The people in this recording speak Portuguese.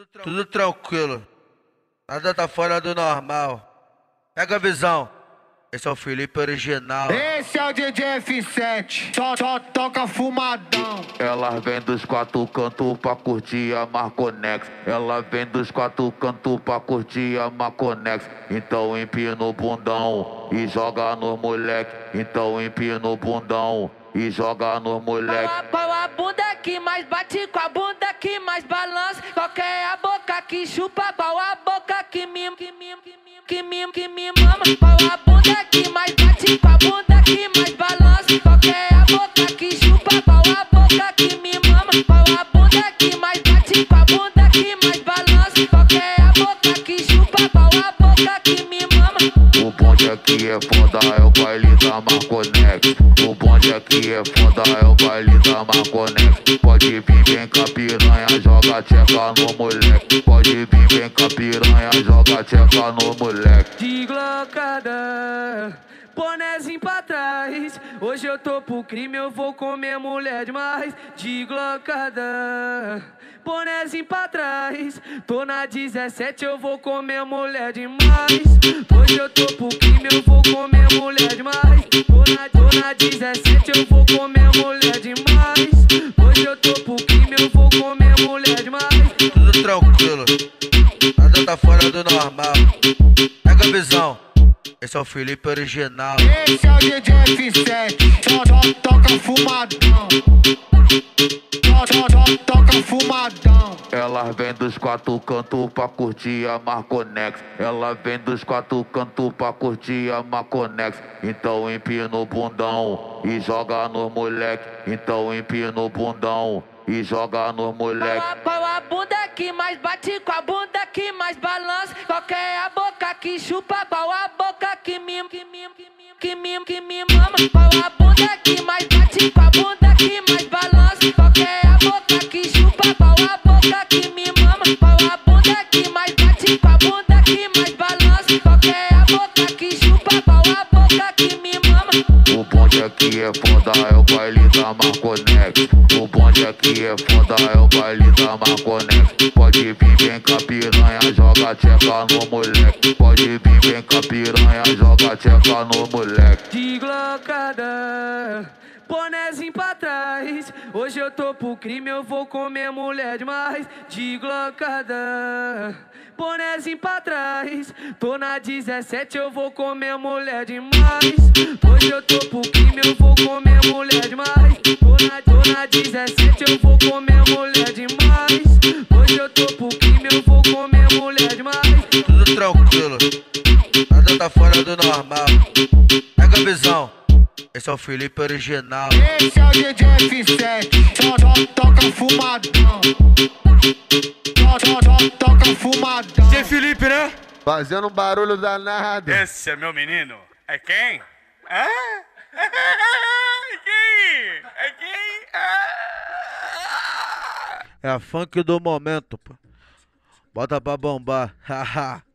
Tudo tranquilo, nada tá fora do normal. Pega a visão, esse é o Felipe original. Esse é o DJ F7, só toca fumadão. Ela vem dos quatro cantos pra curtir a Marconex. Ela vem dos quatro cantos pra curtir a Marconex. Então empina o bundão e joga no moleque. Então empina o bundão e joga no moleque. Qual a bunda que mais bate, com a bunda que mais balança? Qual que é a boca que chupa, qual a boca que mima, que me mama? Qual a bunda que mais bate, com a bunda que mais balança? Qual que é a boca que chupa, qual a boca que me mama? Qual a bunda que mais bate, com a bunda que mais balança? Qual que é a boca que chupa, qual a boca que me mama? O bonde aqui é foda, é o baile da Marconex. O bonde aqui é foda, é o baile da Marconex. Pode vir, vem com a piranha, joga tcheca no moleque. Pode vir, vem com a piranha, joga tcheca no moleque. De glocada, bonézinho pra trás. Hoje eu tô pro crime, eu vou comer mulher demais. De glocada, bonézinho pra trás. Tô na 17, eu vou comer mulher demais. Hoje eu tô pro crime, eu vou comer mulher demais. Tô na 17, eu vou comer mulher demais. Hoje eu tô pro crime, eu vou comer mulher demais. Tudo tranquilo, nada tá fora do normal. Pega a visão, esse é o Felipe original. Esse é o DJ F7, só toca fumadão. Só toca fumadão. Ela vem dos quatro cantos pra curtir a Marconex. Ela vem dos quatro cantos pra curtir a Marconex. Então empina o bundão e joga no moleque. Então empina o bundão e joga no moleque. Qual a bunda que mais bate, com a bunda que mais balança? Qual que é a boca que chupa, qual a boca que me mama? Qual a bunda que mais bate, com a bunda que mais balança? Qual que é a boca que chupa, qual a boca que me mama? Qual a bunda que mais bate, com a bunda que mais balança? Qual que é a boca que chupa, qual a boca que me mama? O bonde aqui é foda, é o baile da Marconex. O bonde aqui é foda, é o baile da Marconex. Pode vir, vem com a piranha, joga tcheca no moleque. Pode vir, vem com a piranha, joga tcheca no moleque. De glocada, bonézinho pra trás. Hoje eu tô pro crime, eu vou comer mulher demais. De glocada, bonézinho pra trás. Tô na 17, eu vou comer mulher demais. Hoje eu tô pro crime, eu vou comer mulher demais. Tô na 17, eu vou comer mulher demais. Hoje eu tô pro crime, eu vou comer mulher demais. Tudo tranquilo, nada tá fora do normal. Pega a visão, esse é o Felipe original. Esse é o DJ F7, só toca fumadão. Só toca fumadão. DJ Felipe, né? Fazendo um barulho danado. Esse é meu menino. É quem? Hã? Quem? É quem? É a funk do momento, pô. Bota pra bombar, haha.